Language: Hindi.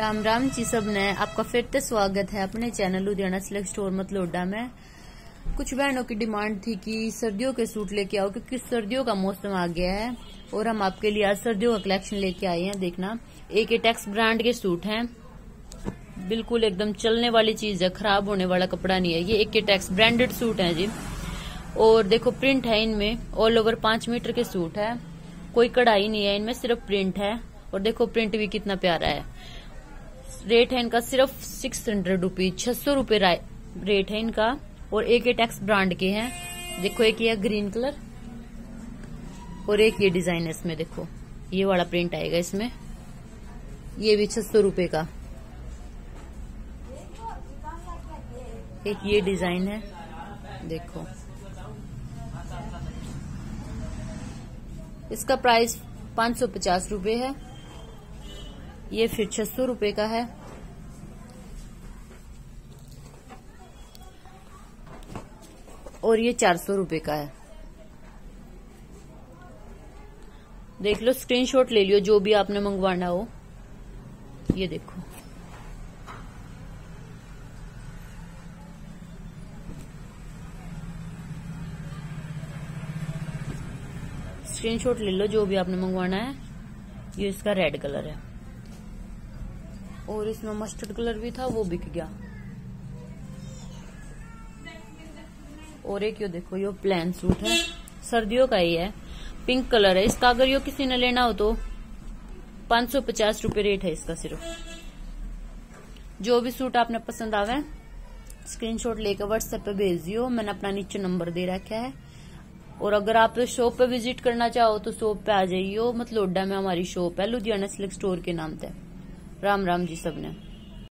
राम राम जी सब ने आपका फिर से स्वागत है अपने चैनल लुधियाना सिल्क स्टोर मतलोडा में। कुछ बहनों की डिमांड थी कि सर्दियों के सूट लेके आओ क्योंकि सर्दियों का मौसम आ गया है और हम आपके लिए आज सर्दियों का कलेक्शन लेके आए हैं। देखना, एक टेक्स ब्रांड के सूट हैं, बिल्कुल एकदम चलने वाली चीज है, खराब होने वाला कपड़ा नहीं है। ये एक टेक्स ब्रांडेड सूट है जी। और देखो प्रिंट है इनमें, ऑल ओवर 5 मीटर के सूट है, कोई कढ़ाई नहीं है इनमें, सिर्फ प्रिंट है। और देखो प्रिंट भी कितना प्यारा है। रेट है इनका सिर्फ 600 रुपीज, 600 रुपए रेट है इनका। और एक ये टेक्स ब्रांड के हैं। देखो एक ये ग्रीन कलर और एक ये डिजाइन है इसमें। देखो ये वाला प्रिंट आएगा इसमें, ये भी 600 रुपए का। एक ये डिजाइन है, देखो इसका प्राइस 550 रुपए है। ये फिर 600 रुपए का है। और ये 400 रुपए का है। देख लो, स्क्रीनशॉट ले लियो जो भी आपने मंगवाना हो। ये देखो स्क्रीनशॉट ले लो जो भी आपने मंगवाना है। ये इसका रेड कलर है और इसमें मस्टर्ड कलर भी था, वो बिक गया। और एक ये देखो, ये प्लेन सूट है, सर्दियों का ही है, पिंक कलर है इसका। अगर ये किसी ने लेना हो तो 550 रुपए रेट है इसका सिर्फ। जो भी सूट आपने पसंद आवे स्क्रीनशॉट लेकर व्हाट्सएप पे भेज दियो, मैंने अपना नीचे नंबर दे रखा है। और अगर आप शॉप पे विजिट करना चाहो तो शॉप पे आ जाइयो। मतलोडा में हमारी शॉप है, लुधियाना सिल्क स्टोर के नाम से। राम राम जी सबने।